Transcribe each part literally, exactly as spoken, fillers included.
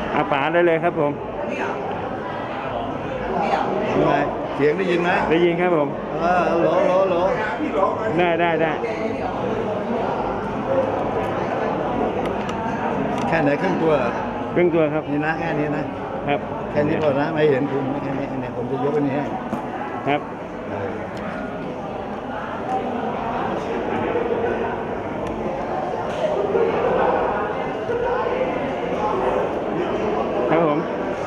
อาป๋าได้เลยครับผมยังไงเสียงได้ยินไหมได้ยินครับผมเออโหลโหลโหลได้ได้ได้แค่ไหนครึ่งตัวครึ่งตัวครับนี่นะแค่นี้นะครับแค่นี้พอนะไม่เห็นคุณแค่นี้เนี่ยผมจะยกอันนี้ให้ครับครับผม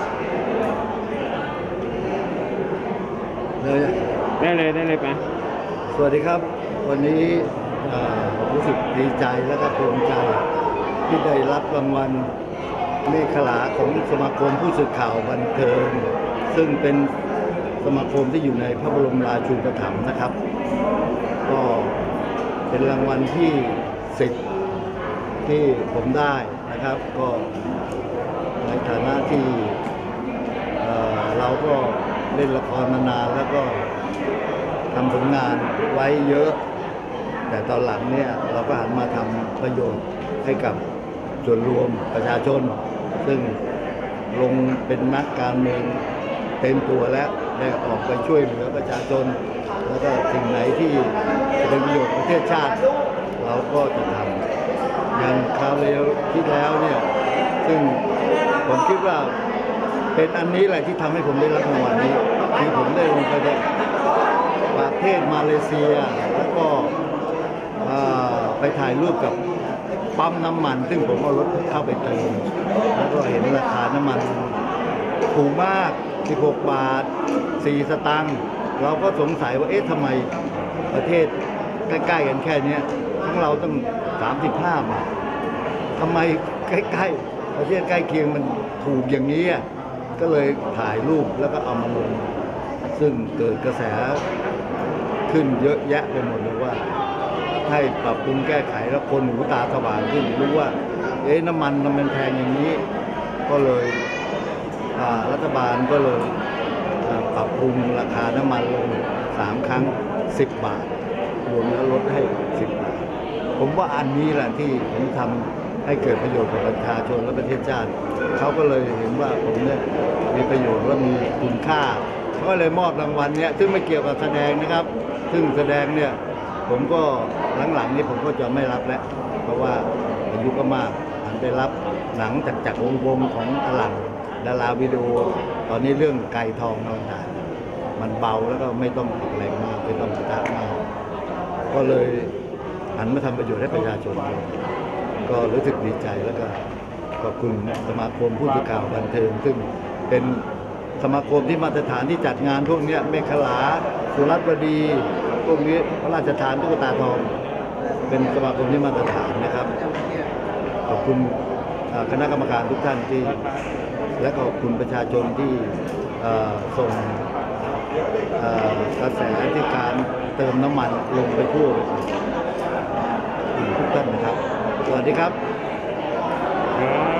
เลยได้เลยได้เลยป่ะสวัสดีครับวันนี้รู้สึกดีใจและก็ภูมิใจที่ได้รับรางวัลเมฆขลาของสมาคมผู้สื่อข่าวบันเทิงซึ่งเป็นสมาคมที่อยู่ในพระบรมราชูปถัมภ์นะครับก็เป็นรางวัลที่สิบที่ผมได้นะครับก็ในฐานะที่เอ่อเราก็เล่นละครมานานแล้วก็ทำผลงานไว้เยอะแต่ตอนหลังเนี่ยเราก็หันมาทำประโยชน์ให้กับส่วนรวมประชาชนซึ่งลงเป็นนักการเมืองเต็มตัวแล้วได้ออกไปช่วยเหลือประชาชนแล้วก็สิ่งไหนที่เป็นประโยชน์ประเทศชาติเราก็จะทำอย่างคราวเร็วที่แล้วเนี่ยซึ่งผมคิดว่าเป็นอันนี้แหละที่ทำให้ผมได้รับรางวัลนี้คือผมได้ลงไปในประเทศมาเลเซียแล้วก็ไปถ่ายรูปกับปั๊มน้ำมันซึ่งผมเอารถเข้าไปเติมแล้วก็เห็นราคาน้ำมันถูกมากสิบหกบาทสี่สตางค์เราก็สงสัยว่าเอ๊ะทำไมประเทศใกล้ๆกันแค่นี้ทั้งเราต้องสามสิบห้าบาททำไมใกล้ๆประเทศใกล้เคียงมันถูกอย่างนี้ก็เลยถ่ายรูปแล้วก็เอามาลงซึ่งเกิดกระแสขึ้นเยอะแยะไปหมดเลยว่าให้ปรับปรุงแก้ไขแล้วคนหูตาสว่างขึ้นรู้ว่าเอ๊ะน้ำมันมันแพงอย่างนี้ก็เลยรัฐบาลก็เลยปรับปรุงราคาน้ำมันลงสามครั้งสิบบาทรวมแล้วลดให้สิบบาทผมว่าอันนี้แหละที่ผมทำให้เกิดประโยชน์กับประชาชนและประเทศชาติเขาก็เลยเห็นว่าผมเนี่ยมีประโยชน์และมีคุณค่าเขาก็เลยมอบรางวัลเนี้ยซึ่งไม่เกี่ยวกับแสดงนะครับซึ่งแสดงเนี่ยผมก็หลังๆนี้ผมก็จะไม่รับแล้วเพราะว่าอายุก็มากหันไปรับหนังจากจากวงวงของอลังดาราวิดีโอตอนนี้เรื่องไก่ทองต่างๆมันเบาแล้วก็ไม่ต้องออกแรงมากไม่ต้องกระทะมากก็เลยหันมาทำประโยชน์ให้ประชาชนก็รู้สึกดีใจแล้วก็ขอบคุณสมาคมผู้สื่อข่าวบันเทิงซึ่งเป็นสมาคมที่มาตรฐานที่จัดงานพวกนี้เมฆขลาสุรัตน์วดีพวกนี้พระราชทานตุ๊กตาทองเป็นสมาคมที่มาตรฐานนะครับขอบคุณคณะกรรมการทุกท่านที่และขอบคุณประชาชนที่ส่งกระแสที่การเติมน้ำมันลงไปทั่วทุกท่านนะครับสวัสดีครับ